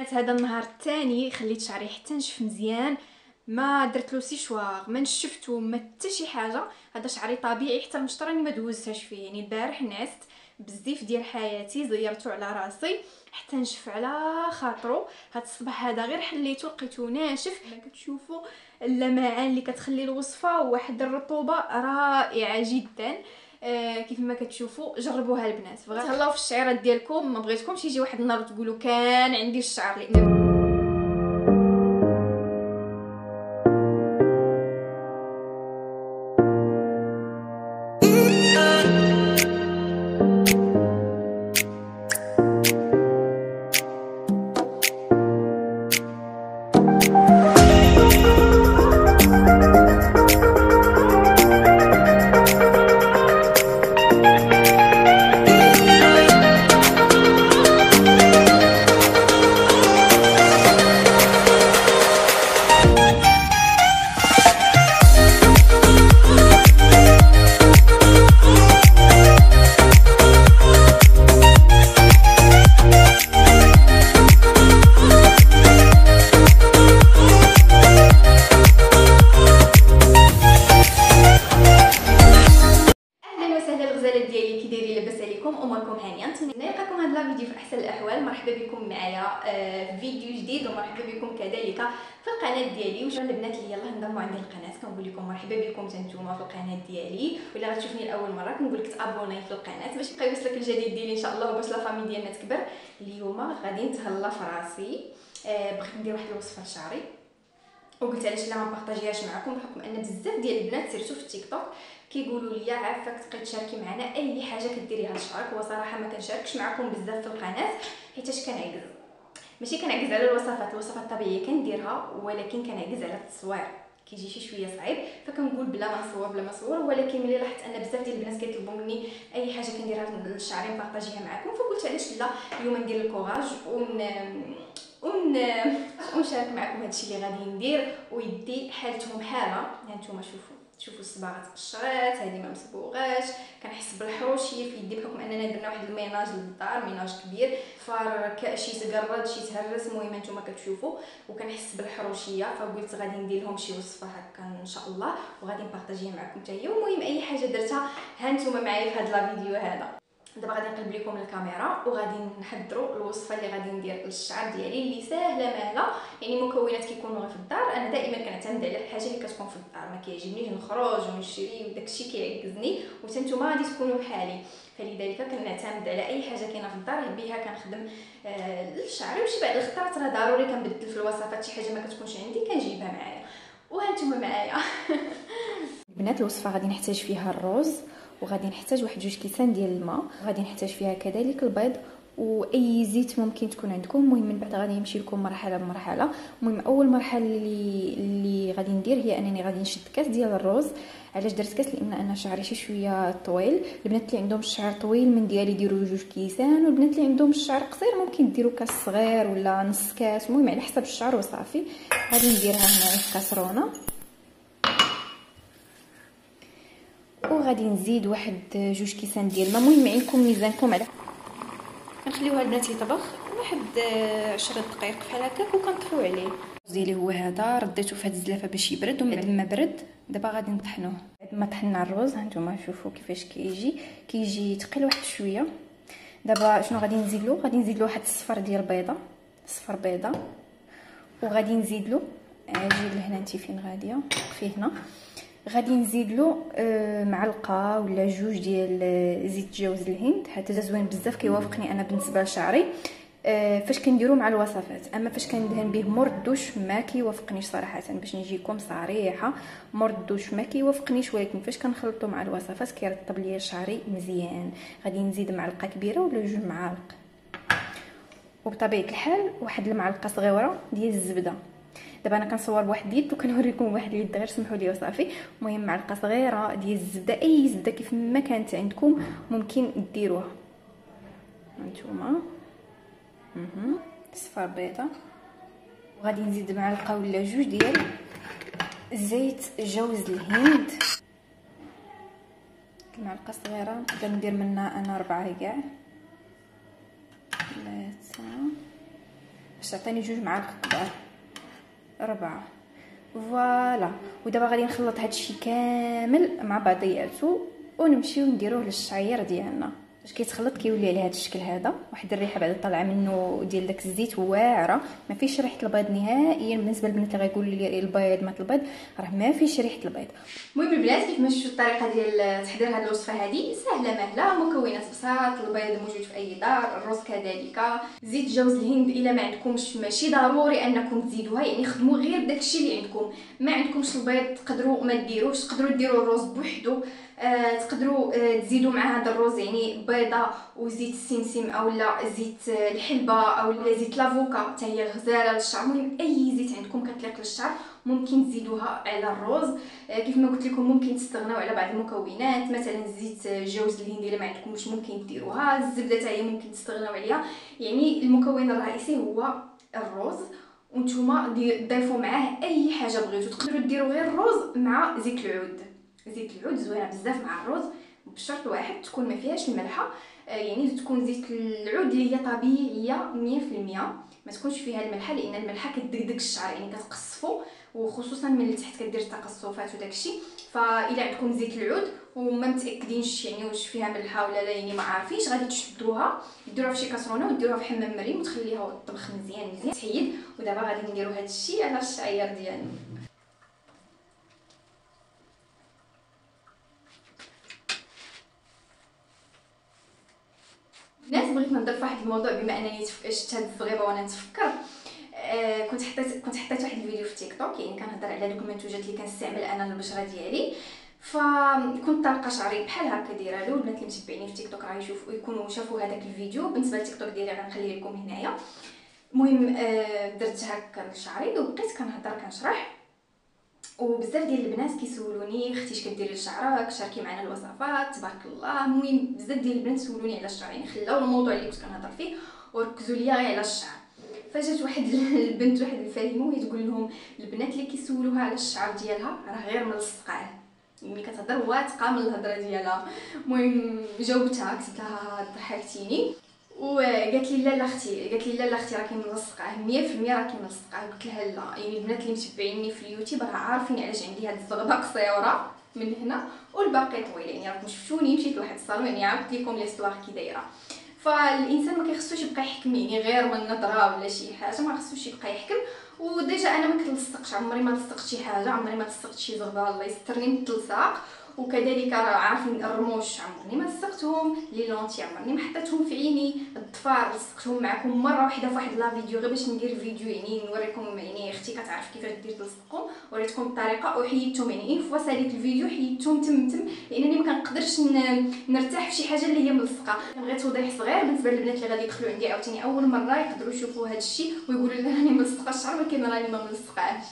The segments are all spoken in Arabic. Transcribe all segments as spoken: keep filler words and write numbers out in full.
هذا النهار الثاني خليت شعري حتى نشف مزيان، ما درت له سيشواغ، ما نشفتو، ما حتى شي حاجه. هذا شعري طبيعي، حتى المشطه راني ما دوزتهاش فيه. يعني البارح نعست بزاف ديال حياتي، زيرتو على راسي حتى نشف على خاطرو. هاد الصباح هذا غير حليته لقيتو ناشف. كما كتشوفوا اللمعان اللي كتخلي الوصفه واحد الرطوبه رائعه جدا. آه كيف ما كتشوفوا جربوها البنات، تهلاو في الشعيرات ديالكم. ما بغيتكمش يجي واحد النهار تقولوا كان عندي الشعر، لان ديالي كي دايرين لاباس عليكم، اموركم هانيه. نتمنى نلقاكم هذا الفيديو في احسن الاحوال. مرحبا بكم معايا في فيديو جديد، ومرحبا بكم كذلك في القناه ديالي. وشكرا البنات اللي يلاه انضموا عندي القناه، كنقول لكم مرحبا بكم نتوما في القناه ديالي. ولا غتشوفني لاول مره كنقول لك تابوناي في القناه باش يبقى يوصلك الجديد ديالي ان شاء الله، وباش لا فامي ديالنا تكبر. اليوم غادي نتهلا في راسي. آه بغيت ندير واحد الوصفه لشعري، وقلت علاش لا ما نبارطاجيهاش معكم، بحكم ان بزاف ديال البنات سيرتو في التيك توك كيقولوا لي عافاك تبقاي تشاركي معنا اي حاجه كديريها لشعرك. وصراحه ما كنشاركش معكم بزاف في القناه حيتاش كنعكز. ماشي كنعكز على الوصفات، الوصفات الطبيعيه كنديرها، ولكن كنعكز على التصوير، كيجي شي شويه صعيب. فكنقول بلا ما نصور بلا ما نصور. ولكن ملي لاحظت ان بزاف ديال البنات كيطلبوا مني اي حاجه كنديرها لشعري نبارطاجيها معكم، فقلت علاش لا اليوم ندير الكوراج ون ون ونشارك معكم هادشي اللي غادي ندير. ويدي حالتهم حاله. ها نتوما شوفوا شوفوا الصباغات قشرات، هذه ما مصبوغاش. كنحس بالحروشيه في يدي بحكم اننا درنا واحد الميناج للدار، ميناج كبير، فار شي تقرد شي تهرس. المهم نتوما كتشوفوا وكنحس بالحروشيه، فقلت غادي ندير لهم شي وصفه هكا ان شاء الله، وغادي نبارطاجيها معكم حتى هي. المهم اي حاجه درتها ها نتوما معايا في هذا الفيديو هذا. دابا غادي نقلب لكم الكاميرا وغادي نحضروا الوصفه اللي غادي ندير للشعر ديالي، اللي ساهله ماهله. يعني مكونات كيكونوا غير في الدار. انا دائما كنعتمد على الحاجه اللي كتكون في الدار، ما كيعجبنيش نخرج ونشري وداكشي كيعكزني، وتنتوما غادي تكونوا بحالي. فلذلك كنعتمد على اي حاجه كاينه في الدار بها كنخدم آه للشعر. وشي بعض الخطرات راه ضروري كنبدل في الوصفات، شي حاجه ما كتكونش عندي كنجيبها معايا. وهانتوما معايا. البنات الوصفه غادي نحتاج فيها الروز، وغادي نحتاج واحد جوج كيسان ديال الماء، غادي نحتاج فيها كذلك البيض واي زيت ممكن تكون عندكم. المهم من بعد غادي نمشي لكم مرحله بمرحله. المهم اول مرحله اللي اللي غادي ندير هي انني غادي نشد كاس ديال الروز. علاش درت كاس؟ لان انا شعري شي شويه طويل. البنات اللي عندهم الشعر طويل من ديالي يديروا جوج كيسان، والبنات اللي عندهم الشعر قصير ممكن يديروا كاس صغير ولا نص كاس، المهم على حسب الشعر وصافي. غادي نديرها هنا في كاسرونه، وغادي نزيد واحد جوج كيسان ديال الماء. المهم عندكم ميزانكم على كنخليوها البنات يطبخ واحد عشرة دقائق بحال هكاك وكنطفيو عليه. ديالي هو هذا، رديته في هاد الزلافه باش يبرد، ومن بعد ما برد دابا غادي نطحنوه. بعد ما طحنا الروز هانتوما شوفوا كيفاش كيجي كيجي ثقيل واحد شويه. دابا شنو غادي نزيد له؟ غادي نزيد له واحد الصفر ديال البيضه، صفر بيضه، وغادي نزيد له جيب لهنا انت فين غاديه فيه هنا. غادي نزيد له معلقه ولا جوج ديال زيت جوز الهند. هذا زوين بزاف كيوافقني انا بالنسبه لشعري فاش كنديرو مع الوصفات. اما فاش كندهن به مور الدوش ما كيوافقنيش صراحه، باش نجيكم صريحه. مور الدوش ما كيوافقنيش، ولكن فاش كنخلطو مع الوصفات كيرطب ليا شعري مزيان. غادي نزيد معلقه كبيره ولا جوج معالق، وبطبيعه الحال واحد المعلقه صغيره ديال الزبده. دابا انا كنصور بواحد اليد وكنوريكم بواحد اليد غير سمحوا لي وصافي. المهم معلقه صغيره ديال الزبده، اي زبده كيف ما كانت عندكم ممكن ديروها. هانتوما اها صفر بيضه، وغادي نزيد معلقه ولا جوج ديال زيت جوز الهند. المعلقه صغيره نقدر ندير منها انا ربعه كاع ثلاثه باش باش تعطيني جوج معالق كبار، ربعة. فوالا. ودابا غادي نخلط هادشي كامل مع بعضياتو ونمشيو نديروه للشعير ديالنا. باش كيتخلط كيولي على هذا الشكل هذا، واحد الريحه بعدا طالعه منه ديال داك الزيت واعره، ما فيش ريحه البيض نهائيا. بالنسبه للبنات اللي غيقولوا لي البيض ما البيض، راه ما فيش ريحه البيض. المهم البنات، كيف ما شفتوا الطريقه ديال تحضير هذه الوصفه هذه سهله مهله، مكونات بساط، البيض موجود في اي دار، الرز كذلك، زيت جوز الهند الا ما عندكمش ماشي ضروري انكم تزيدوها، يعني خدموا غير داكشي اللي عندكم. ما عندكمش البيض تقدروا ما ديروش، تقدروا ديروا الرز بوحدو. آه تقدروا آه تزيدوا مع هذا الرز يعني بيضه وزيت السمسم اولا زيت الحلبه اولا زيت لافوكا حتى هي غزاله للشعر. المهم اي زيت عندكم كتليق للشعر ممكن تزيدوها على الرز. آه كيف ما قلت لكم ممكن تستغناو على بعض المكونات، مثلا زيت جوز الهند الا ما عندكمش ممكن ديروها، الزبده حتى هي ممكن تستغناو عليها. يعني المكون الرئيسي هو الرز، وانتم ضيفوا معاه اي حاجه بغيتو. تقدروا ديروا غير الرز مع زيت العود. زيت العود زوينه بزاف مع الرز، بشرط واحد تكون ما فيهاش الملحه، يعني تكون زيت العود اللي هي طبيعيه مية في المية، ما تكونش فيها الملحه، لان الملحه كتدقدق الشعر يعني كتقصفو، وخصوصا من التحت كدير تقصفات وداكشي. فاذا عندكم زيت العود وما متاكدينش يعني واش فيها ملحه ولا لا، يعني ما عارفينش، غادي تشدوها ديروها في شي كاسرونه وديروها في حمام مريم وتخليها تطبخ مزيان مزيان تحيد. ودابا غادي نديرو هذا الشيء على الشعير ديالنا. الناس بغيت نهضر في واحد الموضوع، بما انني شفت هاد الزغيبه وانا نتفكر. آه كنت حطيت كنت حطيت واحد الفيديو في تيك توك، يعني كنهضر على دوك المنتوجات اللي كنستعمل انا للبشره ديالي. فكنت طالقه شعري بحال هكا دايره له. البنات اللي متبعيني في تيك توك راه يشوفوا يكونوا شافوا هذاك الفيديو. بالنسبه للتيك توك ديالي غنخليه لكم هنايا. المهم آه درت هكا لشعري وبقيت كنهضر كنشرح، وبزاف ديال البنات كيسولوني اختي اش كديري لشعرك، شاركي معنا الوصفات تبارك الله. المهم بزاف ديال البنات سولوني على الشعر، يعني خلاو الموضوع اللي كنت كنهضر فيه وركزوا ليا غير على الشعر. فجات واحد البنت واحد الفاهمه وهي تقول لهم البنات اللي كيسولوها على الشعر ديالها راه غير ملصقاه، ملي كتهضر واثقه من الهضره ديالها. المهم جاوبتها قلت لها ضحكتيني، وقالت لي لا لا اختي قالت لي لا لا اختي راكي ملصقاه مية في المية راكي ملصقاه. قلت لها لا، يعني البنات اللي متبعيني في اليوتيوب راه عارفين علاش عندي هاد الزغبه قصيره من هنا والباقي طويل، يعني راكم شفتوني مشيت لواحد الصالون يعني عرفت لكم ليستوار كي دايره. فالانسان ما كيخصوش يبقى يحكم يعني غير من نظره ولا شي حاجه، ما خصوش يبقى يحكم. وديجا انا ما كنلصقش، عمري ما لصقت شي حاجه، عمري ما لصقت شي زغبه الله يسترني من التلصاق. وكذلك راه عارفين الرموش عمرني ما لصقتهم، لي لونتي عمرني ما حطيتهم في عيني، الضفار لصقتهم معكم مره واحده في واحد لا فيديو غير باش ندير فيديو يعني نوريكم، يعني اختي كتعرف كيفاش دير تلصقهم، وريتكم الطريقه وحيدتهم. يعني ان فوا ساليت الفيديو حيدتهم تم تم، لانني ما كنقدرش نرتاح في شي حاجه اللي هي ملصقه. بغيت توضيح صغير بالنسبه للبنات اللي غادي يدخلوا عندي عاوتاني اول مره يقدروا يشوفوا هذا الشيء ويقولوا لي راني ملصقه الشعر، ولكن راني ما ملصقاش.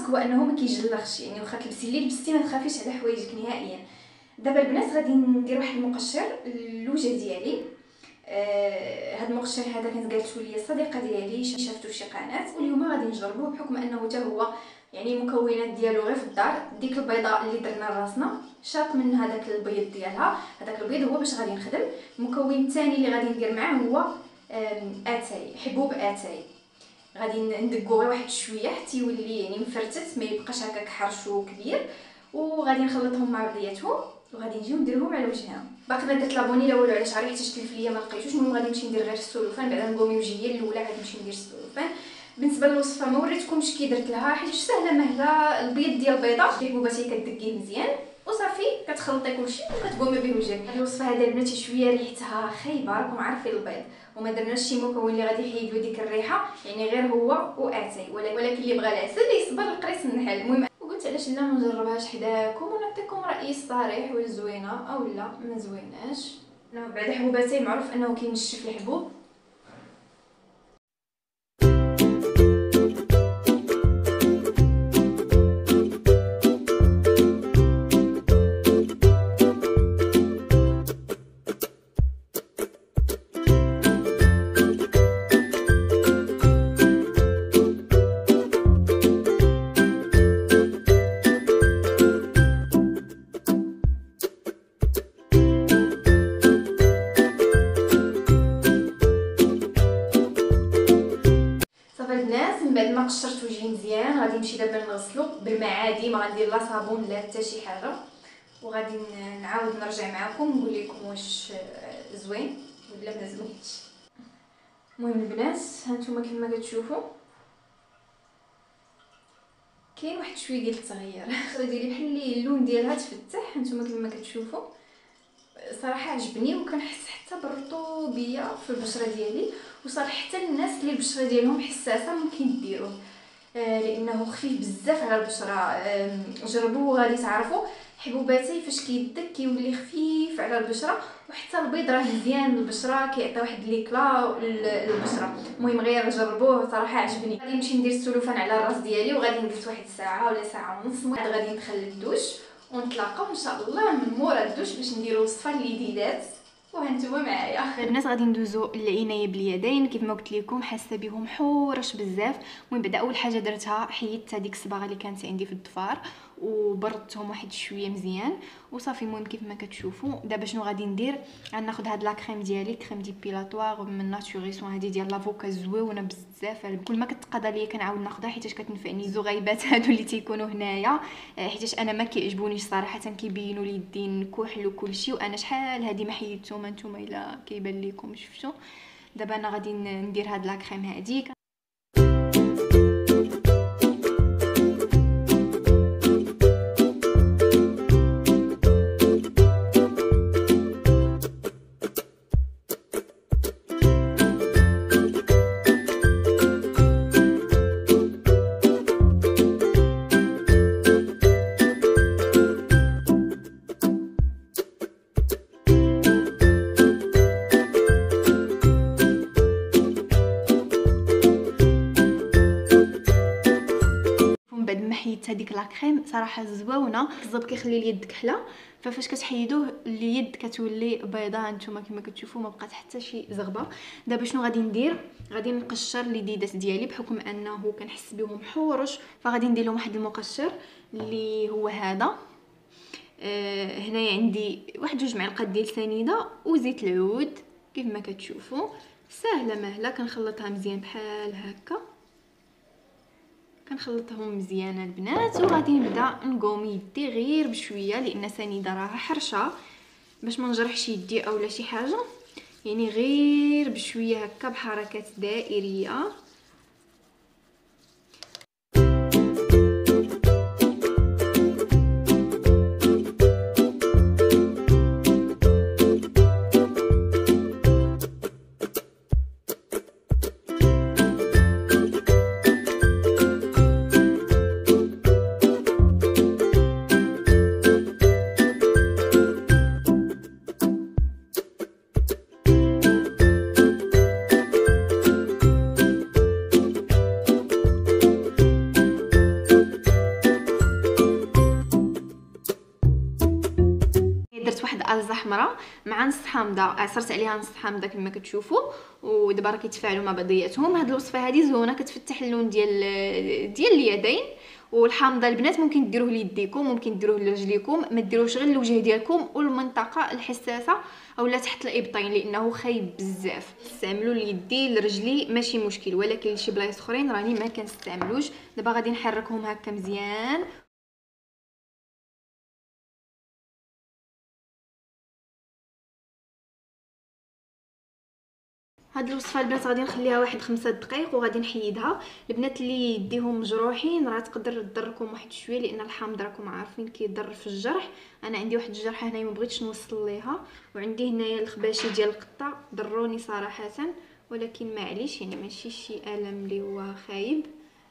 الماسك هو انه ما كيجلخش، يعني واخا تلبسي اللي لبستي ما تخافيش على حوايجك نهائيا. دابا البنات غادي ندير واحد المقشر للوجه ديالي. آه هذا المقشر هذا كانت قالته لي الصديقه ديالي، شافتو في شي قناه، واليوم غادي نجربوه بحكم انه حتى هو يعني المكونات ديالو غير في الدار. ديك البيضه اللي درنا لراسنا شاط من هذاك البيض ديالها، هذاك البيض هو باش غادي نخدم. المكون الثاني اللي غادي ندير معاه هو اتاي، حبوب اتاي. غادي ندقو غير واحد شويه حتى يولي يعني مفرتت، ما يبقاش هكاك حرش وكبير، وغادي نخلطهم مع بعضياتهم وغادي نجيو نديرهم على وجهنا. باقي ما درت لابوني لا والو، علاش عارف حتى شتلف ليا ما لقيتوش. المهم غادي نمشي ندير غير السلوفان، بعدا نقومي وجهي الاولى غادي نمشي ندير السلوفان. بالنسبه للوصفه ما وريتكمش كي درت لها، حيت سهله مهله. البيض ديال البيضه حبوباتي كدقيه مزيان وصافي كتخلطي كلشي وكتقومي به وجهك. هاد الوصفه هذا البنات شويه ريحتها خايبه، راكم عارفين البيض وما درناش شي مكون اللي غادي يحيدوا ديك الريحه، يعني غير هو واتاي. ولكن اللي بغى العسل يصبر القريص النحل. المهم وقلت علاش لا ما نجربهاش حداكم ونعطيكم رايي الصريح، واش زوينه او لا ما زويناش. بعد حبوباتي معروف انه كينشف الحبوب. بعد ما قشرت وجهي مزيان غادي نمشي دابا نغسلو بالماء عادي، ما غندير لا صابون لا حتى شي حاجه، وغادي نعاود نرجع معكم نقول لكم واش زوين ولا ما زوينش. المهم البنات هانتوما كما كتشوفوا كاين واحد شويه ديال التغيير ديالي بحال اللي اللون ديالها تفتح. هانتوما كما كتشوفوا صراحه عجبني، وكنحس حتى بالرطوبيه في البشره ديالي. وصراحه حتى الناس اللي البشره ديالهم حساسه ممكن ديروه، آه لانه خفيف بزاف على البشره. آه جربوه وغادي تعرفوا. حبوباتي فاش كيدك كيولي خفيف على البشره، وحتى البيض راه مزيان للبشره كيعطي واحد ليكلا للبشره. المهم غير جربوه صراحه عجبني. غادي نمشي ندير السلوفان على الراس ديالي وغادي ندير واحد الساعه ولا ساعه ونص. المهم غادي ندخل للدوش ونتلاقاو ان شاء الله من مورا الدوش باش نديروا وصفه الجديدات. وهانتوما معايا البنات غادي ندوزو العنايه باليدين. كيف ما قلت لكم حاسه بهم حورش بزاف. المهم بعدا اول حاجه درتها حيدت هذيك الصباغه اللي كانت عندي في الضفار وبردتهم واحد شويه مزيان وصافي. المهم كيف ما كتشوفوا دابا شنو غادي ندير، غناخذ هاد لا كريم ديالي، كريم ديبيلاتوار من ناتوريسون هذه ديال لافوكا زويونه بزاف. كل ما كتقضى ليا كنعاود ناخذها حيتاش كتنفعني. زغيبات هادو اللي تيكونوا هنايا حيتاش انا ما كيعجبونيش صراحه، كيبينوا لي يدين كحل وكلشي، وانا شحال هادي ما حيدتهم. انتم الا كيبان لكم شفتوا. دابا انا غادي ندير هاد لا كريم هادي. حيدت هذيك لا كريم صراحه زويونه بالضبط، كيخلي اليد كحله. ففاش كتحيدوه اليد كتولي بيضاء. نتوما كما كتشوفوا ما بقات حتى شي زغبه. دابا شنو غادي ندير، غادي نقشر اليديدات ديالي بحكم انه كنحس بهم حورش، فغادي ندير لهم واحد المقشر اللي هو هذا. آه هنايا عندي واحد جوج معالق ديال سنيده وزيت العود. كيف ما كتشوفوا سهله مهله. كنخلطها مزيان بحال هكا، كنخلطهم مزيان البنات. وغادي نبدا نقوم يدي غير بشويه لان سنيده راها حرشه باش ما نجرحش يدي اولا شي حاجه، يعني غير بشويه هكا بحركات دائريه. الزا حمراء مع نص حامضه، عصرت عليها نص حامضه كما كتشوفوا، ودابا راه كيتفاعلوا مع بعضياتهم. هاد الوصفه هذه زوينه، كتفتح اللون ديال ديال اليدين. والحامضه البنات ممكن ديروه ليديكم، ممكن ديروه لرجليكم، ما ديروش غير الوجه ديالكم والمنطقه الحساسه اولا تحت الابطين لانه خايب بزاف. استعملوا ليدي لرجلي ماشي مشكل، ولكن لشي بلايص اخرين راني ما كنستعملوش. دابا غادي نحركهم هكا مزيان. هاد الوصفه البنات غادي نخليها واحد خمسة دقائق وغادي نحيدها. البنات اللي يديهم مجروحين راه تقدر تضركم واحد شويه، لان الحامض راكم عارفين كيضر في الجرح. انا عندي واحد الجرحه هنايا ما بغيتش نوصل ليها، وعندي هنايا الخباشي ديال القطه ضروني صراحه، ولكن معليش يعني ماشي شي الم اللي هو خايب.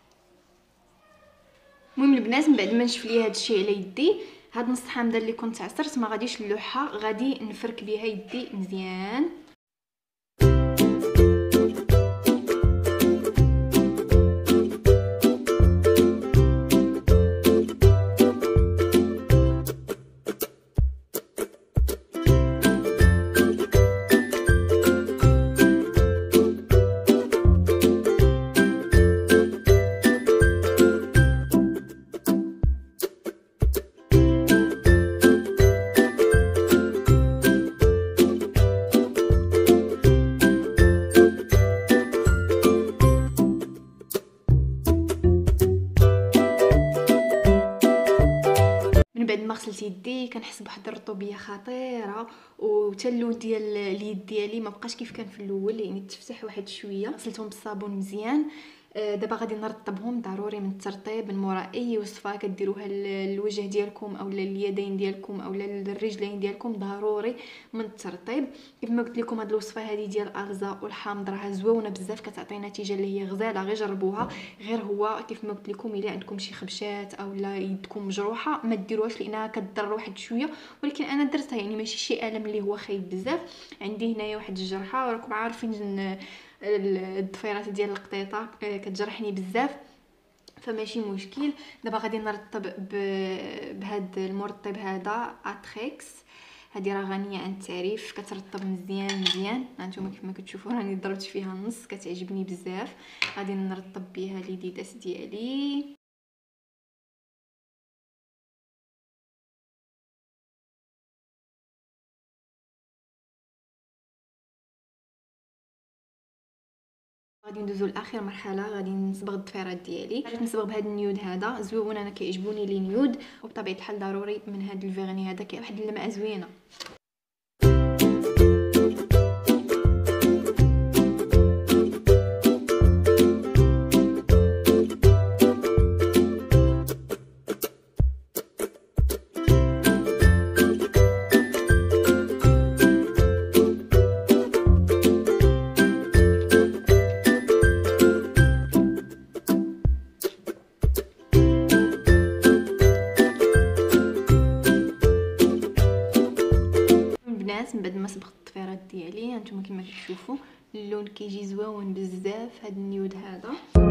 المهم البنات من بعد ما نشف ليا هادشي على يدي، هاد نص حامضه اللي كنت عصرت ما غاديش نلوحها، غادي نفرك بها يدي مزيان. بعد ما غسلت يدي كنحس بواحد الرطوبيه خطيره، وحتى اللون ديال اليد ديالي ما بقاش كيف كان في الاول، يعني تفتح واحد شويه. غسلتهم بالصابون مزيان. دابا غادي نرطبهم. ضروري من الترطيب من مورا اي وصفه كديروها للوجه ديالكم اولا اليدين ديالكم اولا الرجلين ديالكم، ضروري من الترطيب. كيف ما قلت لكم هاد الوصفه هذه ديال الغزا والحامض راه زوينه بزاف، كتعطي نتيجه اللي هي غزاله، غير جربوها. غير هو كيف ما قلت لكم الا عندكم شي خبشات اولا يدكم مجروحه ما ديروهاش لانها كضر واحد شويه، ولكن انا درتها يعني ماشي شي الم اللي هو خايب بزاف. عندي هنايا واحد الجرحه وراكم عارفين الضفيرات ديال القطيطه كتجرحني بزاف، فماشي مشكل. دابا غادي نرطب بهذا المرطب هذا اتريكس. هذه راه غنيه عن التعريف، كترطب مزيان مزيان. هانتوما كيف ما كتشوفوا راني ضربت فيها النص، كتعجبني بزاف. غادي نرطب بها اليديدات ديالي. غادي ندوزو لاخر مرحله، غادي نصبغ الضفيرات ديالي. غادي نصبغ بهذا النيود هذا زوين، انا كيعجبوني لي نيود، وبطبيعه الحال ضروري من هذا الفيغني هذا كاين واحد اللمعه زوينه. من بعد ما صبغت الضفيرات ديالي هانتوما كما كتشوفوا اللون كيجي زوين بزاف. هذا النيود هذا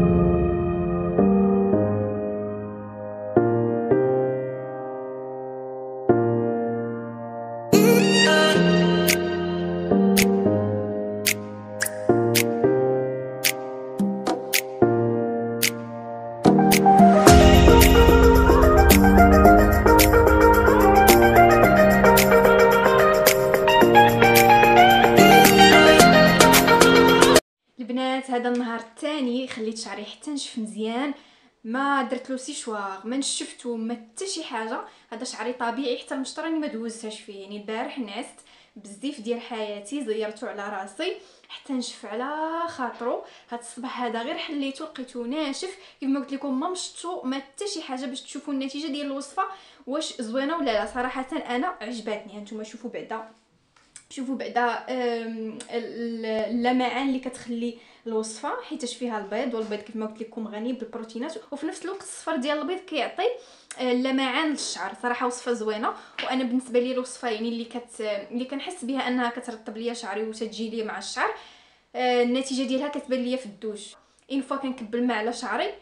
البنات. هذا النهار الثاني خليت شعري حتى نشف مزيان، ما درت له سيشوار، ما نشفتو، ما حتى شي حاجه. هذا شعري طبيعي، حتى المشط راني ما دوزتهاش فيه. يعني البارح نعست بزاف ديال حياتي، زيرته على راسي حتى نشف على خاطرو. هاد الصباح هذا غير حليته لقيتو ناشف. كيف ما قلت لكم ما مشطو ما حتى شي حاجه، باش تشوفوا النتيجه ديال الوصفه واش زوينه ولا لا. صراحه انا عجباتني. هانتوما شوفوا بعدا، شوفوا بعدا اللمعان اللي كتخلي الوصفه، حيتاش فيها البيض، والبيض كيف ما قلت لكم غني بالبروتينات، وفي نفس الوقت الصفر ديال البيض كيعطي اللمعان للشعر. صراحه وصفه زوينه، وانا بالنسبه لي الوصفه يعني اللي كت اللي كنحس بها انها كترطب ليا شعري وتجي لي مع الشعر. النتيجه ديالها كتبان ليا في الدوش. اين فوا كنكب الماء على شعري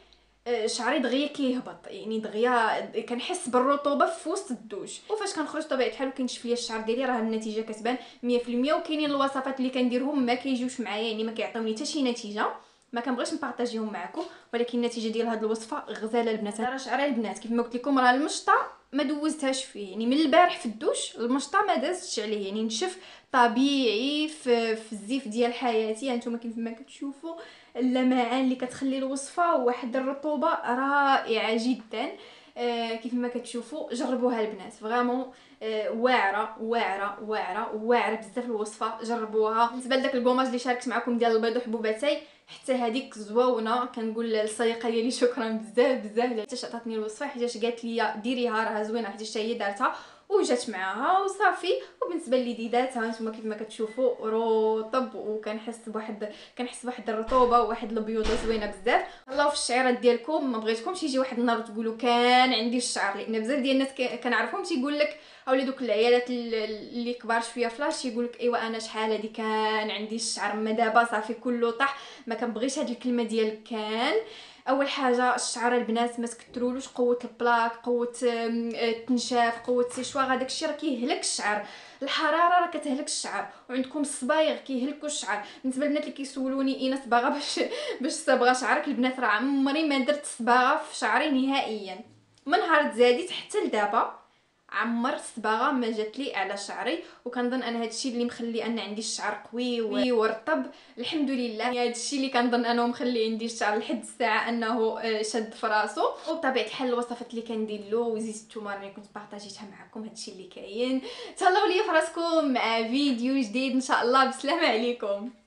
شعري دغيا كيهبط، يعني دغيا كنحس بالرطوبه في وسط الدوش. وفاش كنخرج طبيعه الحال وكنشف ليا الشعر ديالي راه النتيجه كتبان مية في المية. وكاينين الوصفات اللي كنديرهم ما كيجيوش معايا، يعني ما كيعطيوني حتى شي نتيجه، ما كنبغيش نبارطاجيهم معكم، ولكن النتيجه ديال هاد الوصفه غزاله البنات. راه شعري البنات كيف ما قلت لكم راه المشطه ما دوزتهاش فيه، يعني من البارح في الدوش المشطه ما دازتش عليه، يعني نشف طبيعي في, في الزيف ديال حياتي. هانتوما كيف ما كتشوفوا اللمعان اللي كتخلي الوصفه واحد الرطوبه رائعه جدا. آه كيف ما كتشوفوا جربوها البنات، فريمون آه واعره واعره واعره واعره بزاف الوصفه، جربوها. بالنسبه لذاك الكوماج اللي شاركت معكم ديال البيض وحبوباتي حتى هذيك زوونه، كنقول للصديقه ديالي شكرا بزاف بزاف حيت عطاتني الوصفه، حيت قالت لي ديريها راها زوينه، حيت هي دارتها وجات معاها وصافي. وبالنسبه لليداتها نتوما كيف ما كتشوفوا رطب، وكنحس بواحد كنحس بواحد الرطوبه وواحد البيوضه زوينه بزاف. الله في الشعيرات ديالكم، ما بغيتكمش يجي واحد النهار وتقولوا كان عندي الشعر، لان بزاف ديال الناس كنعرفهم تيقول لك اولا دوك العيالات اللي كبار شويه فلاش يقول لك ايوا انا شحال هادي كان عندي الشعر، اما دابا صافي كله طاح. ما كنبغيش هاد الكلمه ديال كان. اول حاجه الشعر البنات ما تكثرولوش قوه البلاك، قوه التنشاف، قوه السيشواغ، هذاك الشيء راه كيهلك الشعر. الحراره راه كتهلك الشعر، وعندكم الصبايغ كيهلكوا الشعر. بالنسبه للبنات اللي كيسولوني اين صباغه باش باش صبغه شعرك، البنات راه عمري ما درت صباغه في شعري نهائيا، من نهار تزاديت حتى لدابا عمر الصباغه ما جات لي على شعري. وكنظن انا هادشي اللي مخلي ان عندي الشعر قوي ورطب الحمد لله. هادشي اللي كنظن انه مخلي عندي الشعر لحد الساعه انه شد في راسو. وبطبيعه الحال الوصفات اللي كندير له وزيت الثومه اللي كنت بارطاجيتها معكم، هادشي اللي كاين. تهلاو ليا فراسكم مع فيديو جديد ان شاء الله. بسلامه عليكم.